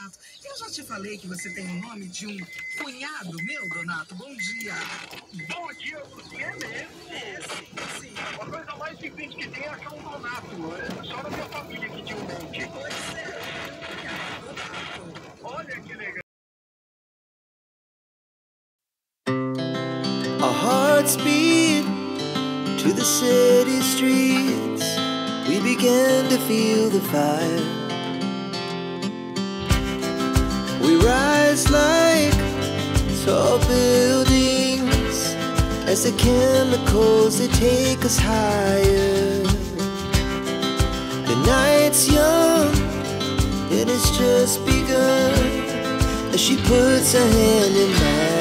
Donato, eu já te falei que você tem o nome de um cunhado meu, Donato. Bom dia. Bom dia, você é mesmo? Sim. A coisa mais difícil que tem é achar um Donato. Só na minha família que tinha um monte. Pois é, eu tenho um cunhado, Donato. Olha que legal. Our hearts beat to the city streets. We began to feel the fire. We rise like tall buildings as the chemicals, they take us higher. The night's young, it has just begun as she puts her hand in mine.